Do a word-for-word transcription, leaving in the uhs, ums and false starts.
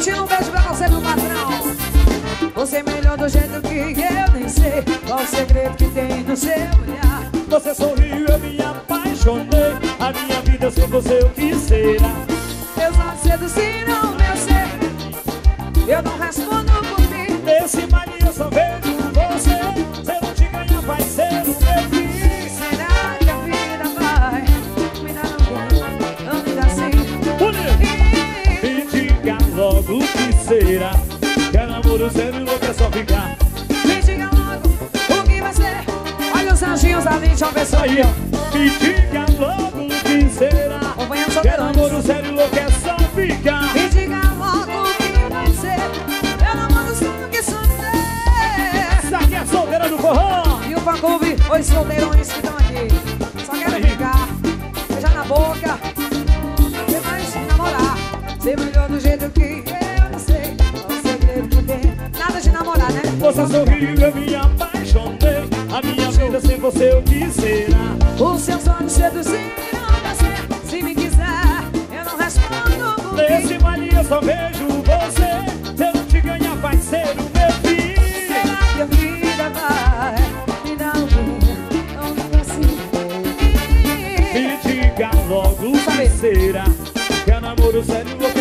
Tira um beijo pra você, meu patrão. Você é melhor do jeito que eu nem sei qual o segredo que tem no seu olhar. Você sorriu, eu me apaixonei. A minha vida sem você o que será? Meus olhos seduziram meu ser. Eu não respondo por mim. Nesse baile eu só vejo você. Se eu não te ganhar vai ser o meu fim. Será que a vida vai me dar alguém? Não me dá assim. Bonito! Me diga logo o que será. Que é namoro sério ou quer só ficar? Me diga logo o que vai ser. Olha os anjinhos ali, deixa eu ver só Aí, ó. Me diga logo o que será. Que é namoro sério ou quer só ficar? Me diga logo o que vai ser. Eu namoro só que sonhei. Essa aqui é a solteira do forró. E o fã-clube, os solteirões que estão aqui. Só quero brincar, beijar na boca. Ser mais namorar. Ser melhor do jeito que eu não sei. É o segredo que tem. Nada de namorar, né? Você sorriu, eu me apaixonei. A minha vida sem você o que será? Os seus olhos seduziram você. Se me quiser, eu não respondo por Nesse mim. baile eu só vejo você. Se eu não te ganhar vai ser o meu fim. Será que a vida vai me dar um beijo? Não me dá assim. Me diga logo o que será. Que é namoro sério ou